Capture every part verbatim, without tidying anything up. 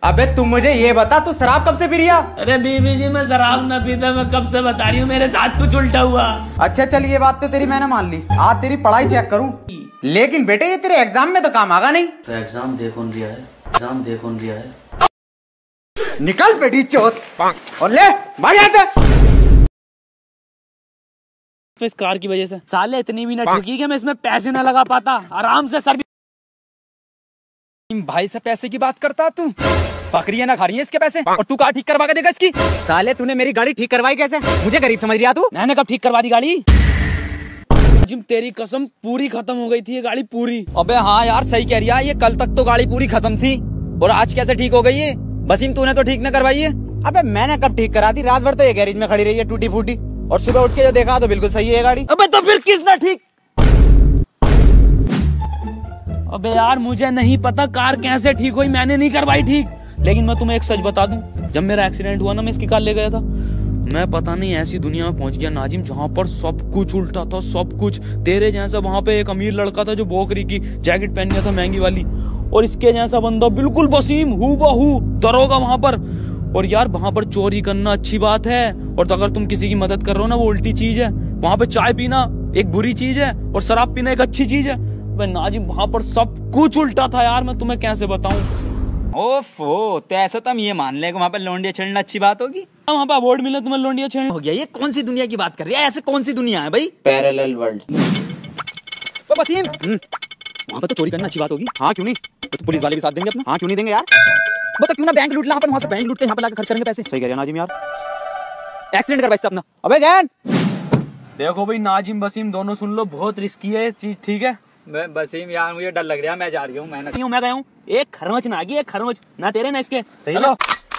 अबे तू मुझे ये बता, तू शराब कब से पी रिया? अरे बीबी जी मैं शराब न पीता, मैं कब से बता रही हूँ, मेरे साथ कुछ उल्टा हुआ। अच्छा चल ये बात तो तेरी मैंने मान ली, आज तेरी पढ़ाई चेक करूँ। लेकिन बेटे ये तेरे एग्जाम में तो काम आगा नहीं। तो एग्जाम दे कौन लिया है, एग्जाम दे कौन लिया है? निकल बेटी चौथ और ले भाग यहाँ से। इस कार की वजह से साले इतनी भी ना ठगी कि मैं इसमें पैसे ना लगा पाता, आराम से सर्विस। भाई से पैसे की बात करता तू, बकरियां ना खा रही है इसके पैसे, और तू कार ठीक करवा के देगा इसकी? साले तूने मेरी गाड़ी ठीक करवाई कैसे? मुझे गरीब समझ रहा तू? मैंने कब ठीक करवा दी गाड़ी? जिम तेरी कसम पूरी खत्म हो गई थी ये गाड़ी पूरी। अबे हाँ यार सही कह रही है, ये कल तक तो गाड़ी पूरी खत्म थी और आज कैसे ठीक हो गई है? वसीम तूने तो ठीक न करवाई है। अबे मैंने कब ठीक करा दी, रात भर तो ये गैरेज में खड़ी रही है टूटी फूटी, और सुबह उठ के जो देखा तो बिल्कुल सही है गाड़ी। अबे तो फिर किसने ठीक? अबे यार मुझे नहीं पता कार कैसे ठीक हुई, मैंने नहीं करवाई ठीक। लेकिन मैं तुम्हें एक सच बता दूं, जब मेरा एक्सीडेंट हुआ ना, मैं इसकी कार ले गया था, मैं पता नहीं ऐसी दुनिया में पहुंच गया नाजिम जहां पर सब कुछ उल्टा था, सब कुछ तेरे जैसा। वहां पे एक अमीर लड़का था जो बोकरी की जैकेट पहन गया था महंगी वाली, और इसके जैसा बंदा बिल्कुल वसीम हूबहू दरोगा वहां पर। और यार वहां पर चोरी करना अच्छी बात है, और तो अगर तुम किसी की मदद कर रहे हो ना वो उल्टी चीज है। वहां पे चाय पीना एक बुरी चीज है और शराब पीना एक अच्छी चीज है। भाई नाजिम वहां पर सब कुछ उल्टा था यार, मैं तुम्हें कैसे बताऊं। ओफो, तो ऐसा तो हम ये मान ले वहाँ पे लोंडिया छेड़ना अच्छी बात होगी। वहाँ पे अवार्ड मिला तुम्हें लोंडिया छेड़ने हो गया। ये कौन सी दुनिया की बात कर रही है? ऐसे कौन सी दुनिया है भाई? Parallel world. तो वसीम वहाँ पे तो चोरी करना अच्छी बात होगी। हाँ क्यों नहीं, तो पुलिस वाले भी साथ देंगे अपना। हाँ क्यों नहीं देंगे यार। बता क्यों ना बैंक लूट ला, अपन वहाँ से बैंक लूट के यहाँ पे लाकर खर्च करेंगे पैसे। सही कह रहे हो नाजिम यार। एक्सीडेंट करवा इससे अपना। अबे जैन देखो भाई नाजिम वसीम दोनों सुन लो, बहुत रिस्की है चीज, ठीक है? मैं वसीम यार मुझे डर लग रहा है, मैं जा रही हूँ। मैं नहीं मैं गया हूँ, एक खरमच ना आगी, एक खरमच ना तेरे ना इसके। चलो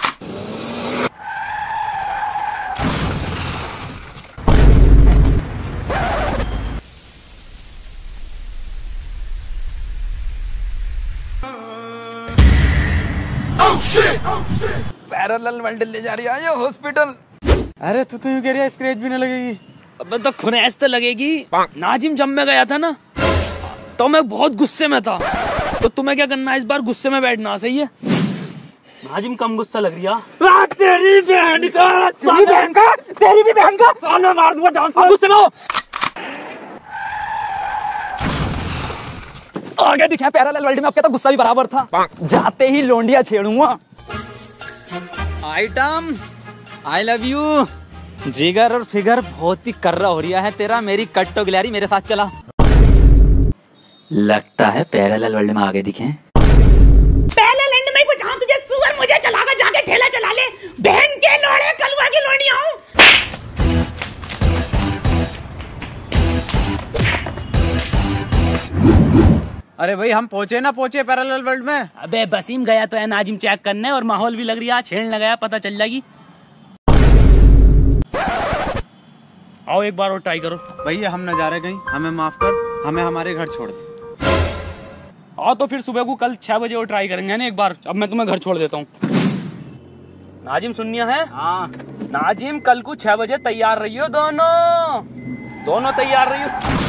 पैरेलल वर्ल्ड ले जा रही है हॉस्पिटल। अरे तू तो यूं कह रही है स्क्रैच भी न लगेगी? अबे तो खुनेस तो लगेगी। नाजिम जब मैं गया था ना तो मैं बहुत गुस्से में था, तो तुम्हें क्या करना है इस बार गुस्से में बैठना, सही है? नाजिम कम गुस्सा लग रही है। तेरी बहन का, तेरी बहन का, तेरी भी बहन का साला मार दूंगा जान से। गुस्से में हो। आगे दिखा पैरेलल वर्ल्ड में, अब क्या तो गुस्सा भी बराबर था। जाते ही लोंडिया छेड़ूंगा। Item I love you. जिगर और फिगर बहुत ही कर्रा हो रहा है तेरा, मेरी कट्टो गिलारी मेरे साथ चला। लगता है पैरेलल वर्ल्ड में आगे दिखे। पैरेलल वर्ल्ड में कुछ हम तुझे सुअर मुझे चलाकर जाके ठेला चला ले, बहन के लोड़े कलवा की लोड़ियां हूं। अरे भाई हम पहुंचे ना पहुंचे पैरेलल वर्ल्ड में। अबे वसीम गया तो है नाजिम चेक करने, और माहौल भी लग रही है छेड़ने गया, पता चल जाएगी। आओ एक बार और ट्राई करो। भैया हम न जा रहे कहीं, हमें माफ कर, हमें हमारे घर छोड़ दे। आओ तो फिर सुबह को कल छह बजे और ट्राई करेंगे ना एक बार। अब मैं तुम्हें घर छोड़ देता हूँ। नाजिम सुनिया है? हाँ नाजिम कल को छह बजे तैयार रहियो, दोनों दोनों तैयार रहियो।